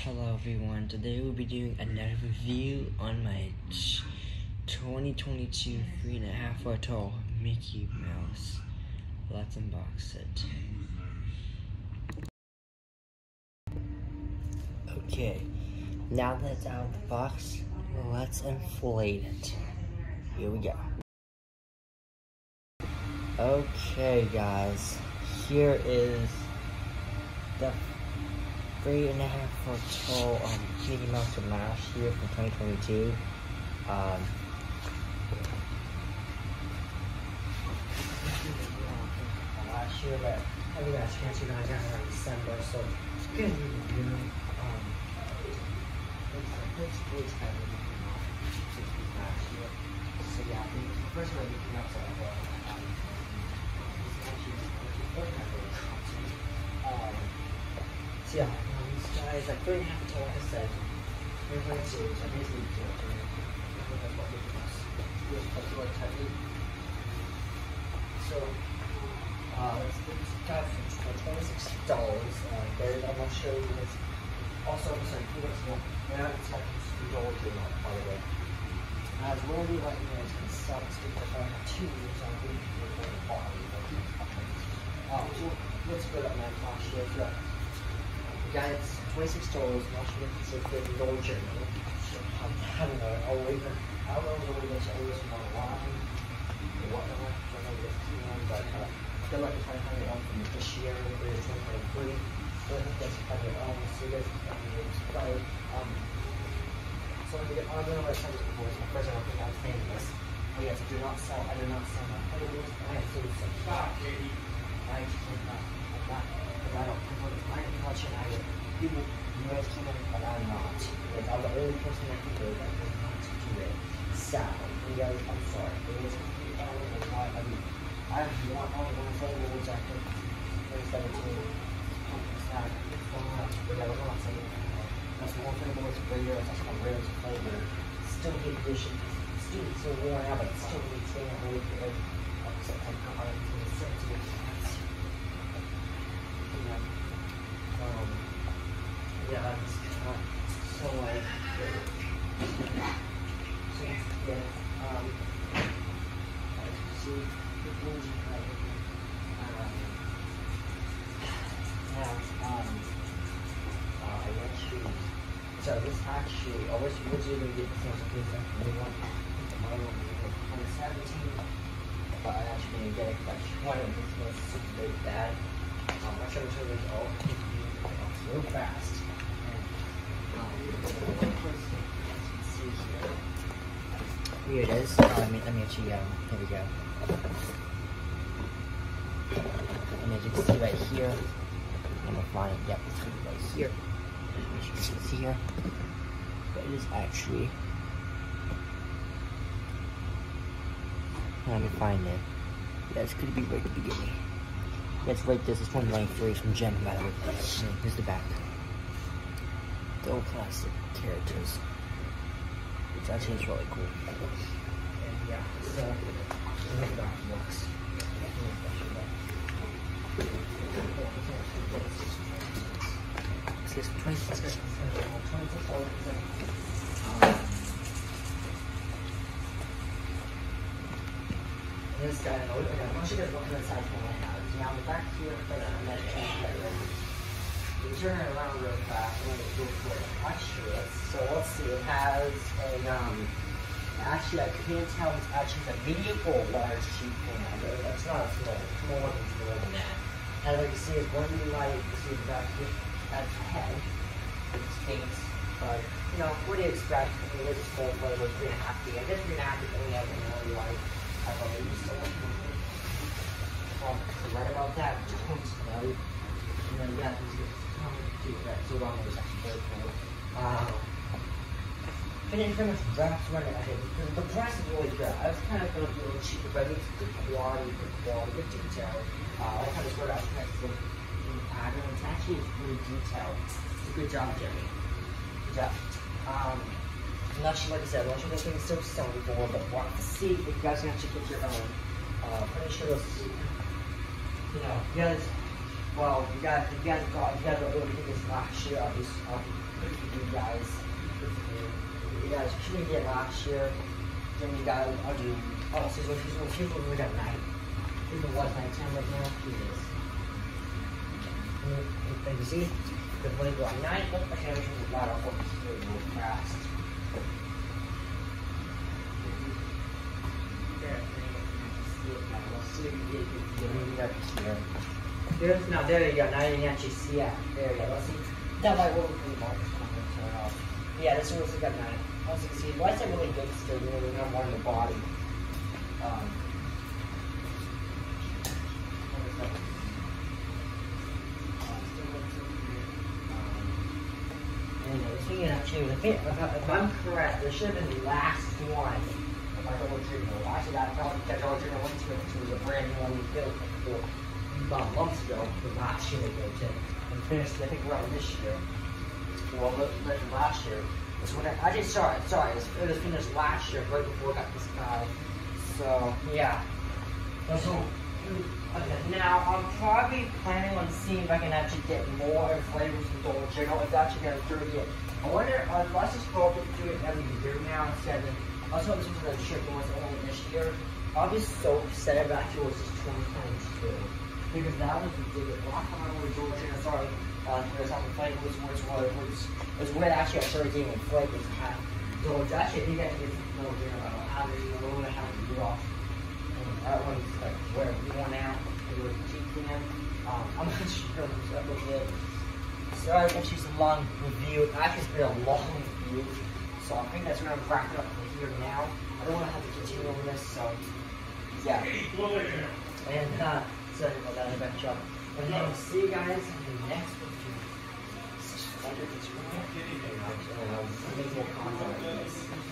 Hello everyone, today we'll be doing another review on my 2022 3.5 foot tall Mickey Mouse. Let's unbox it. Okay, now that it's out of the box, let's inflate it. Here we go. Okay guys, here is the 3.5 foot tall Mickey Mouse from last year from 2022. Last year, but I got a chance to go down in December, so it's good to review. It's really kind of last year. So yeah, I think the first one Mickey Mouse I bought is actually the first one I really so yeah, these guys like 3.5 foot tall, like I said. They're very serious. I basically do it. That's what Mickey Mouse is particularly tightly. So, it's got for $26. I'm not sure if it's also, sorry, now it's got $3 by the way. As really like, it's going to sell this for 2 years on the bottom. So let's go up my last year. We got it $26. Last year it's a $50 journal. So I don't know. I don't know if it's always online or whatnot. I don't know if it's but I feel like it's $500 from this year, but it's 2023. So I think that's $500. So that's probably so I'm going to tell you before. It's my first time I think I'm saying this. Oh yes, I do not sell my items. I have to sell stock. I just think that I'm not, because I don't promote it. I don't touch it. People know it's coming, but I'm not. Because I'm the only person that can do it that does not do it. Sad. You guys, I'm sorry. It is I don't know why. I mean, I have only one flavor, which I think 2017. It's not. But yeah, we're not saying that's one flavor was rare. That's not rare as a flavor. Still good condition. Still worn out, but still really staying away from it. Yeah, it's so like, so yeah, see, the blues so this actually, I was originally going to get the same thing from the one, on the 17th, but I actually didn't get it because I wanted this was super big bad. I showed it to all real fast. Here it is. Let me actually, here we go. And as you can see right here, I'm gonna find it. Yep, it's right here. As you can see here, but it is actually. Let me find it. Yeah, it's gonna be right at the beginning. Yeah, it's right there. It's 193 from Gem, by the way. Here's the back. The old classic characters, which actually is really cool. And yeah, so the back looks. It's 26. This guy, I want you guys looking inside for my house. Now the back here, you turn it around real fast and then go for it. Actually, so let's see, it has an, actually I can't tell if it's actually a medium or a large sheet pan. It's not a small, it's more than that. As you can see, it's one really light. You can see the back here, that's the head, it's face, but, you know, what do you expect? I mean, it's a small flavor, 3.5D. I guess 3.5 is only out in really light. I believe so. Right about that, don't know. And then, yeah, so long was actually very cool. And then pretty much drafts running ahead. The price is really good. I was kind of going to be a little cheaper, but it's good quality, good detail. I kind of sort of aspects of the pattern. It's actually really detailed. It's a good job, Jerry. Good job. I'm not sure, like I said, I'm not sure what things still selling for, but want to see if you guys can actually get your own. Pretty sure those, you guys, well, you guys got really good this last year, I'll be good for you guys. Good for you. You guys couldn't get last year. Then we got, I'll do, oh, so here's what we got 9. Here's the what, 9, 10 right now? Here it is. And you see, the blade go on 9, look, okay, which is a lot of focus really fast. There's, now there you go, now you can actually see it. There you go, let's see. That might work pretty much. Turn off. Yeah, this one's got 9. As you can see, why is it really good still? You know, we have one in the body. Anyway, speaking of two, if I'm correct, there should have been the last one of my Dollar General. Actually, that Dollar General went to it, which was a brand new one we built about months ago, the last year we built it, and finished, I think, around this year. Well, last year. It's when I did sorry, it was finished last year, right before I got this guy. So, yeah. So, okay, now I'm probably planning on seeing if I can actually get more flavors from Dollar General. It's actually going to do it. I wonder, let's just probably do it every year now instead of, I was hoping this was a chicken was only this year. I'll be so upset if actually it was just 2022. Because that was ridiculous. Last time I went to Dollar General, sorry, there's having flavors, was when actually I started getting flavors. So it's actually, I think I can get some Dollar General. I don't have it, I don't know how to do it off. That one's like where we want out. It was cheap in. I'm not sure what's up with it. Sorry, actually some long review. Actually, it's been a long review. So I think that's going to wrap it up for here now. I don't want to have to continue on this, so yeah. And sorry about that, I got you. And then see you guys in the next video. Make more content like this.